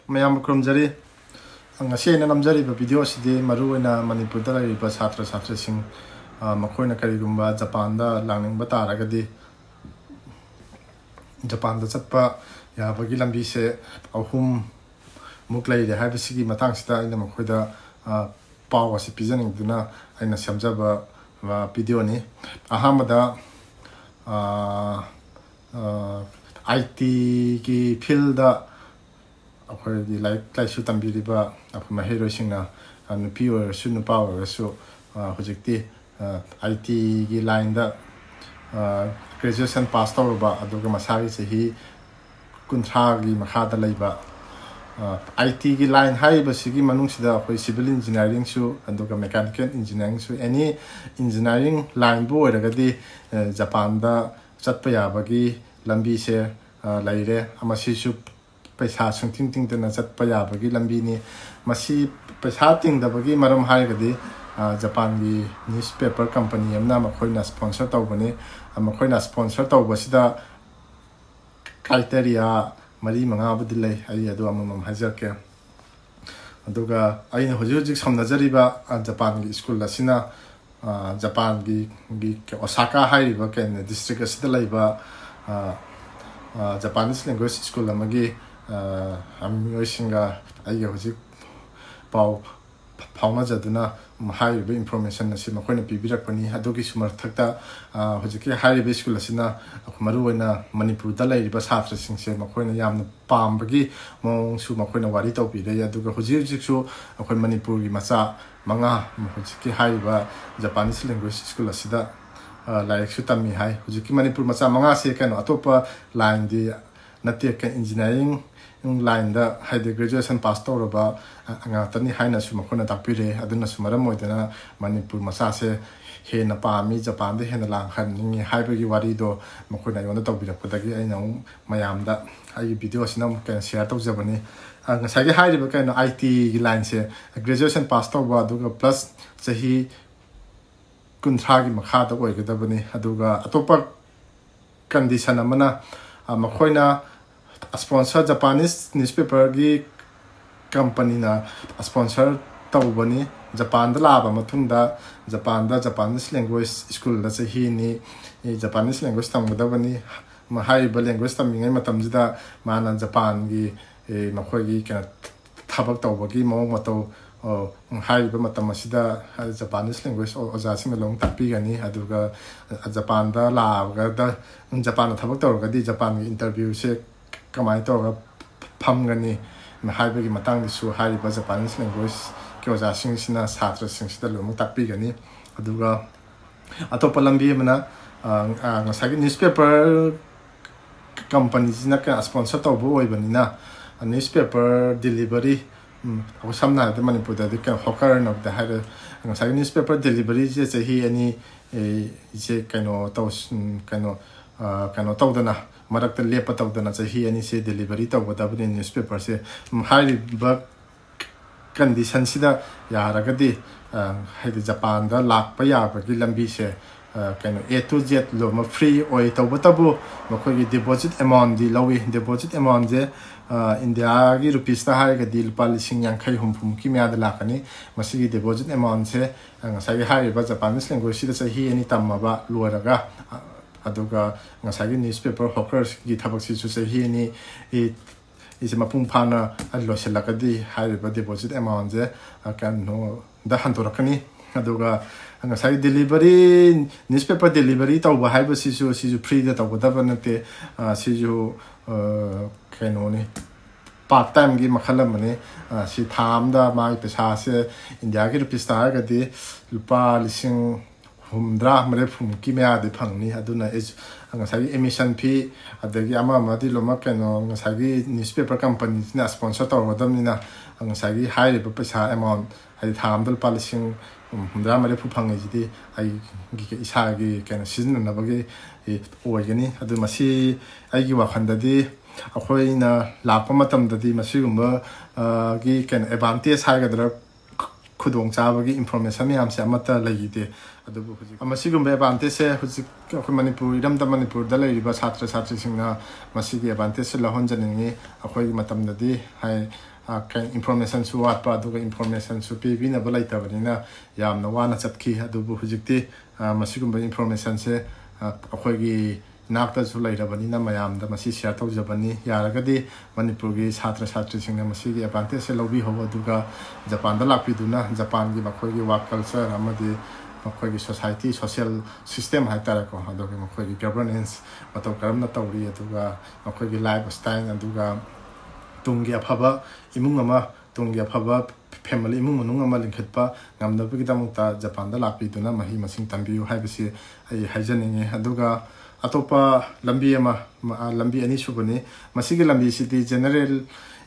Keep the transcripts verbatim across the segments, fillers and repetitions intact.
ꯃꯌꯥꯝ ꯈꯨꯔꯨꯝꯖꯔꯤ ꯉꯁꯤ ꯑꯩꯅ ꯅꯝꯖꯔꯤꯕ ꯚꯤꯗꯤꯑꯣ ꯑꯁꯤꯗꯤ ꯃꯔꯨꯑꯣꯏꯅ ꯃꯅꯤꯄꯨꯔꯗ ꯂꯩꯔꯤꯕ ꯁꯥꯇ꯭ꯔ ꯁꯥꯇ꯭ꯔꯤꯁꯤꯡ ꯃꯈꯣꯏꯅ ꯀꯔꯤꯒꯨꯝꯕ ꯖꯄꯥꯟꯗ ꯂꯥꯛꯅꯤꯡꯕ ꯇꯥꯔꯒꯗꯤ ꯖꯄꯥꯟꯗ ꯆꯠꯄ ꯌꯥꯕꯒꯤ ꯂꯝꯕꯤꯁꯦ ꯑꯍꯨꯝ ꯃꯨꯛ ꯂꯩꯔꯦ ꯍꯥꯏꯕꯁꯤꯒꯤ ꯃꯇꯥꯡꯁꯤꯗ ꯑꯩꯅ ꯃꯈꯣꯏꯗ ꯄꯥꯎ ꯑꯁꯤ ꯄꯤꯖꯅꯤꯡꯗꯨꯅ ꯑꯩꯅ ꯁꯦꯝꯖꯕ ꯚꯤꯗꯤꯑꯣꯅꯤ ꯑꯍꯥꯟꯕꯗ ꯑꯥꯏ ꯇꯤꯒꯤ ꯐꯤꯜꯗ ꯑꯩꯈꯣꯏꯒꯤ ꯂꯥꯏꯔꯤꯛ ꯂꯥꯏꯁꯨ ꯇꯝꯕꯤꯔꯤꯕ ꯑꯩꯈꯣꯏ ꯃꯍꯩꯔꯣꯏꯁꯤꯡꯅ ꯅꯨꯄꯤ ꯑꯣꯏꯔꯁꯨ ꯅꯨꯄꯥ ꯑꯣꯏꯔꯁꯨ ꯍꯧꯖꯤꯛꯇꯤ ꯑꯥꯏ ꯇꯤꯒꯤ ꯂꯥꯏꯟꯗ ꯒ꯭ꯔꯦꯖꯨꯑꯦꯁꯟ ꯄꯥꯁ ꯇꯧꯔꯕ ꯑꯗꯨꯒ ꯃꯁꯥꯒꯤ ꯆꯍꯤ ꯀꯨꯟꯊ꯭ꯔꯥꯒꯤ ꯃꯈꯥꯗ ꯂꯩꯕ ꯑꯥꯏ ꯇꯤꯒꯤ ꯂꯥꯏꯟ ꯍꯥꯏꯔꯤꯕꯁꯤꯒꯤ ꯃꯅꯨꯡꯁꯤꯗ ꯑꯩꯈꯣꯏ ꯁꯤꯚꯤꯜ ꯏꯟꯖꯤꯅꯤꯌꯥꯔꯤꯡꯁꯨ ꯑꯗꯨꯒ ꯃꯦꯀꯥꯅꯤꯀꯦꯜ ꯏꯟꯖꯤꯅꯤꯌꯥꯔꯤꯡꯁꯨ ꯑꯦꯅꯤ ꯏꯟꯖꯤꯅꯤꯌꯥꯔꯤꯡ ꯂꯥꯏꯟꯕꯨ ꯑꯣꯏꯔꯒꯗꯤ ꯖꯄꯥꯟꯗ ꯆꯠꯄ ꯌꯥꯕꯒꯤ ꯂꯝꯕꯤꯁꯦ ꯂꯩꯔꯦ ꯃꯁꯤꯁꯨ ꯄꯩꯁꯥ ꯁꯨꯡꯇꯤꯡ ꯇꯤꯡꯗꯅ ꯆꯠꯄ ꯌꯥꯕꯒꯤ ꯂꯝꯕꯤꯅꯤ ꯃꯁꯤ ꯄꯩꯁꯥ ꯇꯤꯡꯗꯕꯒꯤ ꯃꯔꯝ ꯍꯥꯏꯔꯒꯗꯤ ꯖꯄꯥꯟꯒꯤ ꯅ꯭ꯌꯨꯁꯄꯦꯄꯔ ꯀꯝꯄꯅꯤ ꯑꯃꯅ ꯃꯈꯣꯏꯅ ꯁ꯭ꯄꯣꯟꯁꯔ ꯇꯧꯕꯅꯤ ꯃꯈꯣꯏꯅ ꯁ꯭ꯄꯣꯟꯁꯔ ꯇꯧꯕꯁꯤꯗ ꯀ꯭ꯔꯥꯏꯇꯦꯔꯤꯌꯥ ꯃꯔꯤ ꯃꯉꯥꯕꯨꯗꯤ ꯂꯩ ꯑꯩ ꯑꯗꯨ ꯑꯃꯃꯝ ꯍꯥꯏꯖꯔꯛꯀꯦ ꯑꯗꯨꯒ ꯑꯩꯅ ꯍꯧꯖꯤꯛ ꯍꯧꯖꯤꯛ ꯁꯝꯅꯖꯔꯤꯕ ꯖꯄꯥꯟꯒꯤ ꯁ꯭ꯀꯨꯜ ꯑꯁꯤꯅ ꯖꯄꯥꯟꯒꯤ ꯑꯣꯁꯥꯀꯥ ꯍꯥꯏꯔꯤꯕ ꯀꯩꯅꯣ ꯗꯤꯁꯇ꯭ꯔꯤꯛ ꯑꯁꯤꯗ ꯂꯩꯕ ꯖꯄꯥꯅꯤꯁ ꯂꯦꯡꯒ꯭ꯋꯦꯖ ꯁ꯭ꯀꯨꯜ ꯑꯃꯒꯤ ꯃꯤꯑꯣꯏꯁꯤꯡꯒ ꯑꯩꯒ ꯍꯧꯖꯤꯛ ꯄꯥꯎ ꯐꯥꯎꯅꯖꯗꯨꯅ ꯍꯥꯏꯔꯤꯕ ꯏꯟꯐꯣꯔꯃꯦꯁꯟ ꯑꯁꯤ ꯃꯈꯣꯏꯅ ꯄꯤꯕꯤꯔꯛꯄꯅꯤ ꯑꯗꯨꯒꯤꯁꯨ ꯃꯊꯛꯇ ꯍꯧꯖꯤꯛꯀꯤ ꯍꯥꯏꯔꯤꯕ ꯁ꯭ꯀꯨꯜ ꯑꯁꯤꯅ ꯃꯔꯨꯑꯣꯏꯅ ꯃꯅꯤꯄꯨꯔꯗ ꯂꯩꯔꯤꯕ ꯁꯥꯇ꯭ꯔꯁꯤꯡꯁꯦ ꯃꯈꯣꯏꯅ ꯌꯥꯝꯅ ꯄꯥꯝꯕꯒꯤ ꯃꯑꯣꯡꯁꯨ ꯃꯈꯣꯏꯅ ꯋꯥꯔꯤ ꯇꯧꯕꯤꯔꯦ ꯑꯗꯨꯒ ꯍꯧꯖꯤꯛ ꯍꯧꯖꯤꯛꯁꯨ ꯑꯩꯈꯣꯏ ꯃꯅꯤꯄꯨꯔꯒꯤ ꯃꯆꯥ ꯃꯉꯥ ꯍꯧꯖꯤꯛꯀꯤ ꯍꯥꯏꯔꯤꯕ ꯖꯄꯥꯅꯤꯁ ꯂꯦꯡꯒ꯭ꯋꯦꯖ ꯁ꯭ꯀꯨꯜ ꯑꯁꯤꯗ ꯂꯥꯏꯔꯤꯛꯁꯨ ꯇꯝꯃꯤ ꯍꯥꯏ ꯍꯧꯖꯤꯛꯀꯤ ꯃꯅꯤꯄꯨꯔ ꯃꯆꯥ ꯃꯉꯥꯁꯦ ꯀꯩꯅꯣ ꯑꯇꯣꯞꯄ ꯂꯥꯏꯟꯗꯤ ꯅꯠꯇꯦ ꯏꯟꯖꯤꯅꯤꯌꯥꯔꯤꯡ ꯂꯥꯏꯟꯗ ꯍꯥꯏꯗꯤ ꯒ꯭ꯔꯦꯖꯨꯑꯦꯁꯟ ꯄꯥꯁ ꯇꯧꯔꯕ ꯉꯥꯛꯇꯅꯤ ꯍꯥꯏꯅꯁꯨ ꯃꯈꯣꯏꯅ ꯇꯥꯛꯄꯤꯔꯦ ꯑꯗꯨꯅꯁꯨ ꯃꯔꯝ ꯑꯣꯏꯗꯨꯅ ꯃꯅꯤꯄꯨꯔ ꯃꯆꯥꯁꯦ ꯍꯦꯟꯅ ꯄꯥꯝꯃꯤ ꯖꯄꯥꯟꯗ ꯍꯦꯟꯅ ꯂꯥꯛꯍꯟꯅꯤꯡꯉꯤ ꯍꯥꯏꯕꯒꯤ ꯋꯥꯔꯤꯗꯣ ꯃꯈꯣꯏꯅ ꯑꯩꯉꯣꯟꯗ ꯇꯧꯕꯤꯔꯛꯄꯗꯒꯤ ꯑꯩꯅ ꯑꯃꯨꯛ ꯃꯌꯥꯝꯗ ꯑꯩꯒꯤ ꯚꯤꯗꯤꯑꯣꯁꯤꯅ ꯑꯃꯨꯛ ꯀꯩꯅꯣ ꯁꯤꯌꯔ ꯇꯧꯖꯕꯅꯤ ꯉꯁꯥꯏꯒꯤ ꯍꯥꯏꯔꯤꯕ ꯀꯩꯅꯣ ꯑꯥꯏ ꯇꯤꯒꯤ ꯂꯥꯏꯟꯁꯦ ꯒ꯭ꯔꯦꯖꯨꯑꯦꯁꯟ ꯄꯥꯁ ꯇꯧꯕ ꯑꯗꯨꯒ ꯄ꯭ꯂꯁ ꯆꯍꯤ ꯀꯨꯟꯊ꯭ꯔꯥꯒꯤ ꯃꯈꯥꯗ ꯑꯣꯏꯒꯗꯕꯅꯤ ꯑꯗꯨꯒ ꯑꯇꯣꯞꯄ ꯀꯟꯗꯤꯁꯟ ꯑꯃꯅ ꯃꯈꯣꯏꯅ ꯁ꯭ꯄꯣꯟꯁꯔ ꯖꯄꯥꯅꯤꯁ ꯅ꯭ꯌꯨꯁꯄꯦꯄꯔꯒꯤ ꯀꯝꯄꯅꯤꯅ ꯁ꯭ꯄꯣꯟꯁꯔ ꯇꯧꯕꯅꯤ ꯖꯄꯥꯟꯗ ꯂꯥꯛꯑꯕ ꯃꯇꯨꯡꯗ ꯖꯄꯥꯟꯗ ꯖꯄꯥꯅꯤꯁ ꯂꯦꯡꯒ꯭ꯋꯦꯖ ꯁ꯭ꯀꯨꯜꯗ ꯆꯍꯤ ꯑꯅꯤ ꯖꯄꯥꯅꯤꯁ ꯂꯦꯡꯒ꯭ꯋꯦꯖ ꯇꯝꯒꯗꯕꯅꯤ ꯍꯥꯏꯔꯤꯕ ꯂꯦꯡꯒ꯭ꯋꯦꯖ ꯇꯝꯃꯤꯉꯩ ꯃꯇꯝꯁꯤꯗ ꯃꯥꯅ ꯖꯄꯥꯟꯒꯤ ꯃꯈꯣꯏꯒꯤ ꯀꯩꯅꯣ ꯊꯕꯛ ꯇꯧꯕꯒꯤ ꯃꯑꯣꯡ ꯃꯇꯧ ꯍꯥꯏꯔꯤꯕ ꯃꯇꯝ ꯑꯁꯤꯗ ꯖꯄꯥꯅꯤꯁ ꯂꯦꯡꯒ꯭ꯋꯦꯖ ꯑꯣꯖꯥꯁꯤꯡꯅ ꯂꯣꯏꯅ ꯇꯥꯛꯄꯤꯒꯅꯤ ꯑꯗꯨꯒ ꯖꯄꯥꯟꯗ ꯂꯥꯛꯑꯒꯗ ꯖꯄꯥꯟꯗ ꯊꯕꯛ ꯇꯧꯔꯒꯗꯤ ꯖꯄꯥꯟꯒꯤ ꯏꯟꯇꯔꯚ꯭ꯌꯨꯁꯦ ꯀꯃꯥꯏꯅ ꯇꯧꯔꯒ ꯐꯝꯒꯅꯤ ꯍꯥꯏꯕꯒꯤ ꯃꯇꯥꯡꯗꯁꯨ ꯍꯥꯏꯔꯤꯕ ꯖꯄꯥꯅꯤꯁ ꯂꯦꯡꯒ꯭ꯋꯦꯖꯀꯤ ꯑꯣꯖꯥꯁꯤꯡꯁꯤꯅ ꯁꯥꯇ꯭ꯔꯁꯤꯡꯁꯤꯗ ꯂꯣꯏꯅꯃꯛ ꯇꯥꯛꯄꯤꯒꯅꯤ ꯑꯗꯨꯒ ꯑꯇꯣꯞꯄ ꯂꯝꯕꯤ ꯑꯃꯅ ꯉꯁꯥꯏꯒꯤ ꯅ꯭ꯌꯨꯁꯄꯦꯄꯔ ꯀꯝꯄꯅꯤꯁꯤꯅ ꯁ꯭ꯄꯣꯟꯁꯔ ꯇꯧꯕ ꯑꯣꯏꯕꯅꯤꯅ ꯅ꯭ꯌꯨꯁꯄꯦꯄꯔ ꯗꯤꯂꯤꯚꯔꯤ ꯑꯩꯈꯣꯏ ꯁꯝꯅ ꯍꯥꯏꯔꯕꯗ ꯃꯅꯤꯄꯨꯔꯗꯗꯤ ꯍꯣꯀꯔꯅꯕꯗ ꯍꯥꯏꯔ ꯉꯁꯥꯏꯒꯤ ꯅ꯭ꯌꯨꯁꯄꯦꯄꯔ ꯗꯤꯂꯤꯚꯔꯤꯁꯦ ꯆꯍꯤ ꯑꯅꯤ ꯁꯦ ꯀꯩꯅꯣ ꯇꯧ ꯀꯩꯅꯣ ꯀꯩꯅꯣ ꯇꯧꯗꯅ ꯃꯔꯛꯇ ꯂꯦꯞꯄ ꯇꯧꯗꯅ ꯆꯍꯤ ꯑꯅꯤꯁꯦ ꯗꯦꯂꯤꯚꯔꯤ ꯇꯧꯒꯗꯕꯅꯤ ꯅ꯭ꯌꯨꯁꯄꯦꯄꯔꯁꯦ ꯍꯥꯏꯔꯤꯕ ꯀꯟꯗꯤꯁꯟꯁꯤꯗ ꯌꯥꯔꯒꯗꯤ ꯍꯥꯏꯗꯤ ꯖꯄꯥꯟꯗ ꯂꯥꯛꯄ ꯌꯥꯕꯒꯤ ꯂꯝꯕꯤꯁꯦ ꯀꯩꯅꯣ ꯑꯦ ꯇꯨ ꯖꯦꯠ ꯂꯣꯏꯅꯃꯛ ꯐ꯭ꯔꯤ ꯑꯣꯏ ꯇꯧꯕꯇꯕꯨ ꯃꯈꯣꯏꯒꯤ ꯗꯤꯄꯣꯖꯤꯠ ꯑꯦꯃꯥꯎꯟꯗꯤ ꯂꯧꯋꯤ ꯗꯤꯄꯣꯖꯤꯠ ꯑꯦꯃꯥꯎꯟꯁꯦ ꯏꯟꯗꯤꯌꯥꯒꯤ ꯔꯨꯄꯤꯁꯇ ꯍꯥꯏꯔꯒꯗꯤ ꯂꯨꯄꯥ ꯂꯤꯁꯤꯡ ꯌꯥꯡꯈꯩ ꯍꯨꯝꯐꯨꯃꯨꯛꯀꯤ ꯃꯌꯥꯗ ꯂꯥꯛꯀꯅꯤ ꯃꯁꯤꯒꯤ ꯗꯤꯄꯣꯖꯤꯠ ꯑꯦꯃꯥꯎꯟꯁꯦ ꯉꯁꯥꯏꯒꯤ ꯍꯥꯏꯔꯤꯕ ꯖꯄꯥꯅꯤꯁ ꯂꯦꯡꯒ꯭ꯋꯦꯖꯁꯤꯗ ꯆꯍꯤ ꯑꯅꯤ ꯇꯝꯃꯕ ꯂꯣꯏꯔꯒ ꯑꯗꯨꯒ ꯉꯁꯥꯏꯒꯤ ꯅ꯭ꯌꯨꯁꯄꯦꯄꯔ ꯍꯣꯀꯔꯁꯀꯤ ꯊꯕꯛꯁꯤꯁꯨ ꯆꯍꯤ ꯑꯅꯤ ꯏꯁꯦ ꯃꯄꯨꯡ ꯐꯥꯅ ꯂꯣꯏꯁꯤꯜꯂꯒꯗꯤ ꯍꯥꯏꯔꯤꯕ ꯗꯤꯄꯣꯖꯤꯠ ꯑꯦꯃꯥꯎꯟꯁꯦ ꯀꯩꯅꯣꯗ ꯍꯟꯗꯣꯔꯛꯀꯅꯤ ꯑꯗꯨꯒ ꯉꯁꯥꯏꯒꯤ ꯗꯤꯂꯤꯚꯔꯤ ꯅ꯭ꯌꯨꯁꯄꯦꯄꯔ ꯗꯤꯂꯤꯚꯔꯤ ꯇꯧꯕ ꯍꯥꯏꯕꯁꯤꯁꯨ ꯁꯤꯁꯨ ꯐ꯭ꯔꯤꯗ ꯇꯧꯒꯗꯕ ꯅꯠꯇꯦ ꯁꯤꯁꯨ ꯀꯩꯅꯣꯅꯤ ꯄꯥꯔꯠ ꯇꯥꯏꯝꯒꯤ ꯃꯈꯜ ꯑꯃꯅꯤ ꯁꯤ ꯊꯥ ꯑꯃꯗ ꯃꯥꯒꯤ ꯄꯩꯁꯥꯁꯦ ꯏꯟꯗꯤꯌꯥꯒꯤ ꯔꯨꯄꯤꯁꯇ ꯍꯥꯏꯔꯒꯗꯤ ꯂꯨꯄꯥ ꯂꯤꯁꯤꯡ ꯍꯨꯝꯗ꯭ꯔꯥ ꯃꯔꯤꯐꯨꯃꯨꯛꯀꯤ ꯃꯌꯥꯗꯤ ꯐꯪꯅꯤ ꯑꯗꯨꯅ ꯉꯁꯥꯏꯒꯤ ꯑꯦꯃꯤꯁꯟ ꯐꯤ ꯑꯗꯒꯤ ꯑꯃ ꯑꯃꯗꯤ ꯂꯣꯏꯅꯃꯛ ꯀꯩꯅꯣ ꯉꯁꯥꯏꯒꯤ ꯅ꯭ꯌꯨꯁꯄꯦꯄꯔ ꯀꯝꯄꯅꯤꯁꯤꯅ ꯁ꯭ꯄꯣꯟꯁꯔ ꯇꯧꯔꯒꯗꯕꯅꯤꯅ ꯉꯁꯥꯏꯒꯤ ꯍꯥꯏꯔꯤꯕ ꯄꯩꯁꯥ ꯑꯦꯃꯥꯎꯟ ꯍꯥꯏꯗꯤ ꯊꯥ ꯑꯃꯗ ꯂꯨꯄꯥ ꯂꯤꯁꯤꯡ ꯍꯨꯝꯗ꯭ꯔꯥ ꯃꯔꯤꯐꯨ ꯐꯪꯉꯤꯁꯤꯗꯤ ꯑꯩꯒꯤ ꯏꯁꯥꯒꯤ ꯀꯩꯅꯣ ꯁꯤꯖꯤꯟꯅꯅꯕꯒꯤ ꯑꯣꯏꯒꯅꯤ ꯑꯗꯨ ꯃꯁꯤ ꯑꯩꯒꯤ ꯋꯥꯈꯜꯗꯗꯤ ꯑꯩꯈꯣꯏꯅ ꯂꯥꯛꯄ ꯃꯇꯝꯗꯗꯤ ꯃꯁꯤꯒꯨꯝꯕ ꯒꯤ ꯀꯩꯅꯣ ꯑꯦꯗꯚꯥꯟꯇꯦꯖ ꯍꯥꯏꯒꯗ꯭ꯔꯥ ꯈꯨꯗꯣꯡꯆꯥꯕꯒꯤ ꯏꯟꯐꯣꯔꯃꯦꯁꯟ ꯃꯌꯥꯝꯁꯦ ꯑꯃꯠꯇ ꯂꯩꯈꯤꯗꯦ ꯑꯗꯨꯕꯨ ꯍꯧꯖꯤꯛ ꯃꯁꯤꯒꯨꯝꯕ ꯑꯦꯗꯚꯥꯟꯇꯦꯖꯁꯦ ꯍꯧꯖꯤꯛ ꯑꯩꯈꯣꯏ ꯃꯅꯤꯄꯨꯔ ꯏꯔꯝꯗꯝ ꯃꯅꯤꯄꯨꯔꯗ ꯂꯩꯔꯤꯕ ꯁꯥꯇ꯭ꯔ ꯁꯥꯇ꯭ꯔꯤꯁꯤꯡꯅ ꯃꯁꯤꯒꯤ ꯑꯦꯗꯚꯥꯟꯇꯦꯖꯁꯦ ꯂꯧꯍꯟꯖꯅꯤꯡꯉꯤ ꯑꯩꯈꯣꯏꯒꯤ ꯃꯇꯝꯗꯗꯤ high information su watpa aduga information su pibina balai tabanina yamna wana chatki adubu hujikti masigumba information se akhoi nakta su lairabanina mayamda masi share tawjabani yaragadi manipurgi chhatra chhatri singna masigi advantage se lobi ho aduga Japan da lapiduna Japan gi makhoi gi work culture amadi makhoi gi society social system haitara ko aduga makhoi gi governance mataw karamna tawri aduga makhoi gi lifestyle aduga tungi aphaba imung ama tungi aphaba family imung manung ama linkhatpa ngamdabagi damukta Japan da lapiduna mahi masing tambiu haibasi ai haijaninge aduga atopa lambi ama lambi ani subani masigi lambi city general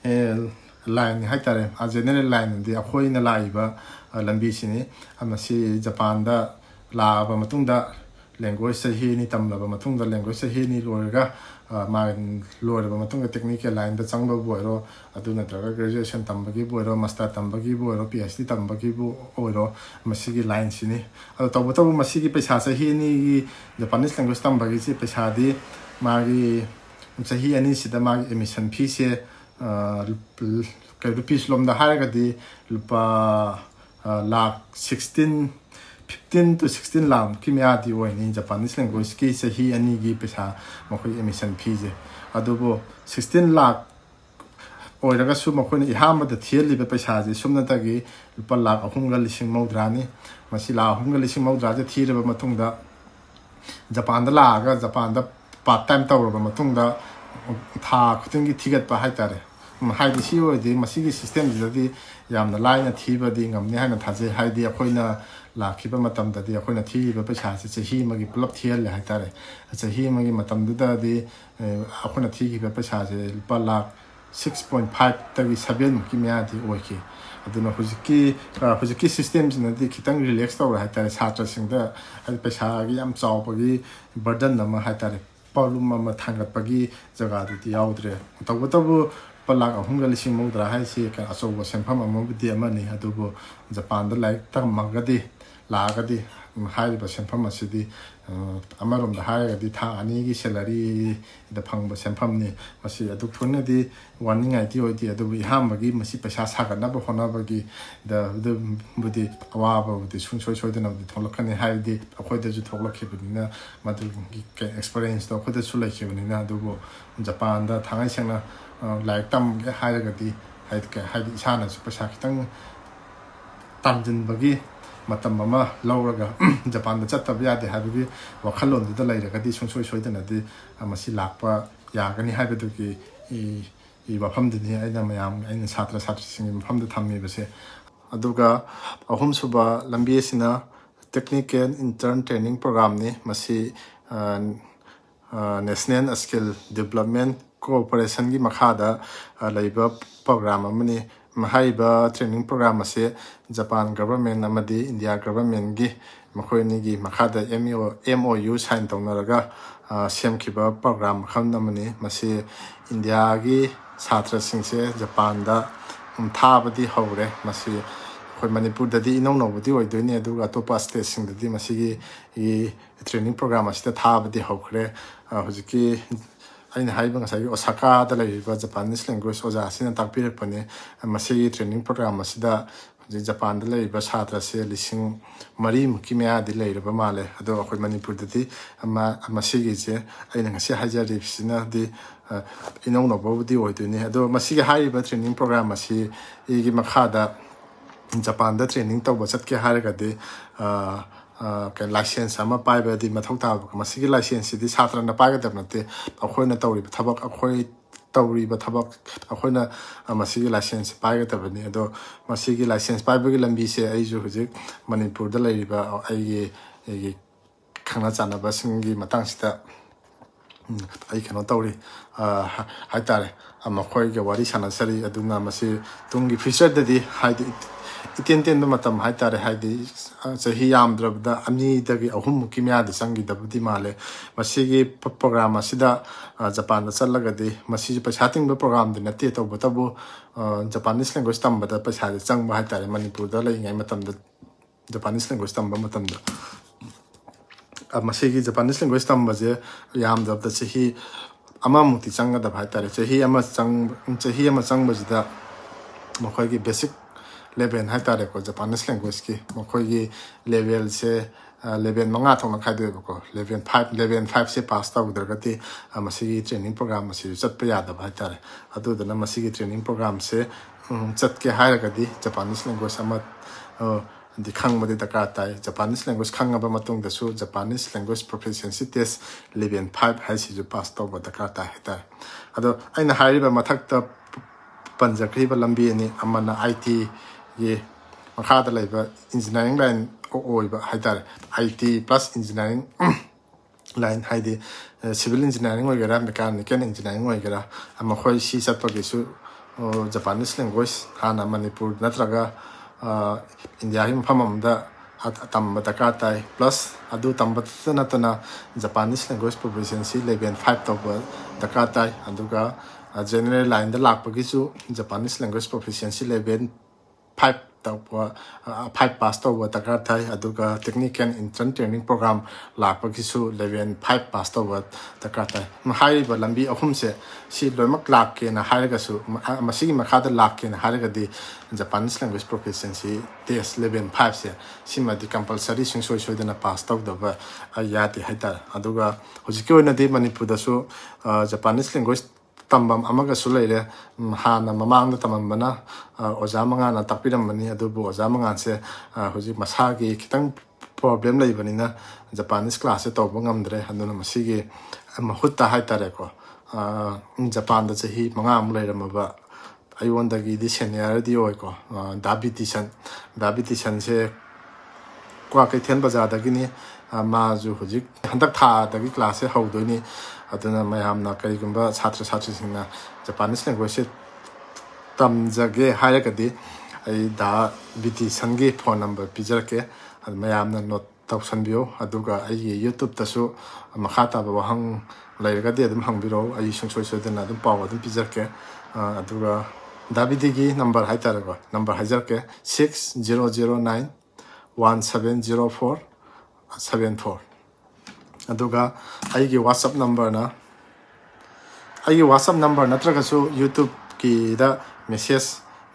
line haitare a general line di akhoina laiba lambi sini amasi Japan da laaba matungda language se hi ni tamlaba matungda language se hi ni lorga ma lorba matungda technical line da changba boiro aduna traga graduation tambagi boiro master tambagi boiro phd tambagi bo oiro masigi line sini ado tabu tabu masigi paisa se hi ni Japanese language tambagi si paisa di magi se hi ani sida magi emission fee se ke rupees lomda haraga di lupa lakh sixteen fifteen to sixteen lam kimya di oini Japanese language ki se hi ani gi pesa makhoi emission fee je adubo sixteen lakh oiraga su makhoi ihama da thieli be pesa je sumna ta gi lupa lakh ahunga lising maudrani masi la ahunga lising maudra je thire ba matungda Japan da la ga Japan da part time tawra ba matungda tha khutingi thigat pa haitare haidi si oidi masigi system jadi yamna line thiba di ngamni hana thaje haidi akhoina lakhiba matam da di akhoina thiba paisa se chehi magi plop thiel haitare chehi magi matam da di akhoina thiba paisa se pa lakh six point five tagi seven ki mya di oiki aduna hujiki hujiki systems na di kitang relax tawra haitare chhatra singda ai paisa gi yam chawpagi burden nama haitare problem ama thangatpagi jaga di yaudre tabu tabu palak ahunga lising maudra haisi ka asoba senpham amabudi amani adubo Japan da like tak magadi lagadi haiba senpham asidi amarom da haigadi tha ani gi salary da phangba senpham ni masi adu thunna di warning ai ti odi adu ihambagi masi paisa sagadna ba hona bagi da the budi awaba budi sungsoi soi dana di tholakani haidi akhoi da ju tholakibina madu gi experience da akhoi da sulai kibina adubo Japan da thangai sengna like tam hairagadi haid ka haid isana su pasa kitang tamjin bagi matam mama lauraga Japan da chatta bya de habigi wakhalon da lairagadi sungsoi soidana di amasi lakpa yagani haibadu ki i i wafam dini aina mayam aina chhatra chhatri sing mafam da thammi base aduga ahum suba lambi sina technical intern training program ni masi national skill development cooperation gi makhada laiba program amani mahaiba training program ase Japan government amadi India government gi makhoi gi makhada M O U sign tawnaraga semkhiba program khamna mani masi India gi chhatra singse Japan da thabadi hore masi khoi Manipur da di inong nobudi oidoini aduga topa state sing da di masi gi training program asita thabadi hokre hujiki aina haiba ngasai Osaka da laiba Japanese language oja asina takpire pane masi training program asida Japan da laiba chhatra se lising mari muki mya di laiba male ado akhoi Manipur da di ama masi gi je aina ngasi hajari sina di inong no bodi oiduni ado masi gi haiba training program asi igi makhada Japan da training tawba chatke haraga de ke license ama paiba di mathau ta masigi license di chhatra na paiga dabnate akhoina tawri thabak akhoi tawri ba thabak akhoina masigi license paiga dabani ado masigi license paiba gi lambi se aiju hujik Manipur da laiba ai gi khana chana ba singi matang sita ai khano tawri haitare ama khoi ge wari sana sari aduna masi tungi future da di haidi iten ten matam haitare haidi sahi yam drabda ani dagi ahum kimya da sangi dabdi male masigi program asida Japan da challaga di masi pasating ba program din nate to batabu Japanese language tamba da pasa da changba haitare Manipur da lai ngai matam da Japanese language tamba matam da masigi Japanese language tamba je yam dabda sahi ama muti changa da haitare sahi ama chang sahi ama changba jida मखोगी basic level हाइतारे को Japanese language की मखोगी level से level मंगा थोंना खाइदोबको level five level five से पास तौदरगति मसिगी ट्रेनिंग प्रोग्राम मसि चतप यादब हाइतारे अदुदना मसिगी ट्रेनिंग प्रोग्राम से चतके हाइरगदि जापानीज लैंग्वेज अमा दि खंगबदि दरकार ताई जापानीज लैंग्वेज खंगब मतुंग दसु Japanese language proficiency test level five हाइसि जो पास तौब दरकार ताई हाइतारे अदो अइना हाइरिबा मथक्ता पंजखरिबा लंबी अनि अमना आईटी ये मखादा लैबा इंजीनियरिंग लाइन ओइबा हाइतारे आईटी प्लस इंजीनियरिंग लाइन हाइदि सिविल इंजीनियरिंग वगैरह मैकेनिकल इंजीनियरिंग वगैरह मखोय सी चतपगिसु जापानीज लैंग्वेज हाना मणिपुर नत्रगा इंडिया ही मफम अमदा तंब दरकार ताई प्लस अदु तंब नतना Japanese language proficiency level five तौब दरकार ताई अदुगा जनरल लाइन द लापगिसु Japanese language proficiency level five तौब फाइव पास तौब दरकार ताई अदुगा technical intern training program लापगिसु level five pass तौब दरकार ताई हाइरिबा लंबी अहुम से सी लोइमक लाके ना हाइरगसु मसिगी मखादा लाके ना हाइरगदि Japanese language proficiency test level five से सिमदि कंपलसरी सिंसोय सोयदना पास तौदब याति हाइतार अदुगा हुजिके ओइनदि मणिपुरदसु जापानीज लैंग्वेज तंबम अमगसु लैरे हाना ममांग तमंबना ओजा मंगाना तापिरमनी अदुबु ओजा मंगान से हुजि मसागी खितंग प्रॉब्लम लैबनिना जापानीज क्लास से तौब ngamdre अदुना मसिगी महुत्ता हाइतारे को जापान द चही मंगा अम लैरमबा अयोंदगी दि सीनियर दि ओइको दाबिटिसन दाबिटिसन से क्वा कैथेन बजारदगिनी माजु हुजिक हंदक थादगी क्लास से हौदोइनी अदुना मयामना करिगुंबा छात्र छात्रीसिंगना जापानीज लैंग्वेज से तमजगे हायगदि आई दा बिटिसनगी फोन नंबर पिजरके अद मयामना नोट तौसनबियो अदुगा आई यूट्यूब तसु मखा ताबा वहंग लैरगदि अदुम हंगबिरो आई सुंसोय सोयदना अदुम पाव अदुम पिजरके अदुगा दाबिदिगी नंबर हाइतारगो नंबर हाइजरके six zero zero nine one seven zero four seven four अदुगा आइगी व्हाट्सएप नंबर ना आइगी व्हाट्सएप नंबर नत्रगसु यूट्यूब की दा मेसेज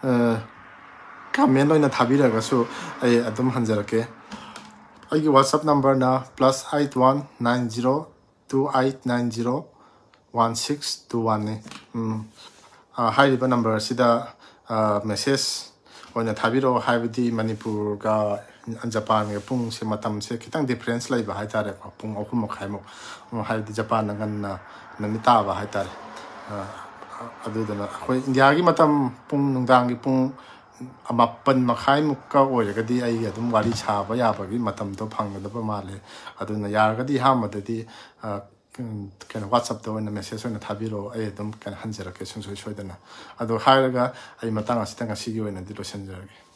कमेंट ओइना थाबिरगसु आई अदुम हंजरके आइगी व्हाट्सएप नंबर ना plus eight one nine zero two eight nine zero one six two one ने हाइरिबा नंबर सिदा मेसेज ओइना थाबिरो हाइबदी मणिपुर का जापान के पुंग से मतम से खितंग डिफरेंस लैबा हाइतारे को पुंग अहुम मखाइमो हाइबदी जापान नगन ननिताबा हाइतारे अदुदना अखोय इंडिया की मतम पुंग नुंदांग की पुंग अमापन मखाइ मुक्का ओइरगदि आई अदुम वारी छाबा याबगी मतम तो फंगदबा माले अदुना यारगदि हामददि कैन व्हाट्सएप तो ओइना मेसेज ओइना थाबिरो आई अदुम कैन हंजरके सुंसोय सोयदना अदु हाइरगा आई मतंग असितंग असिगी ओइना दि लोसनजरगे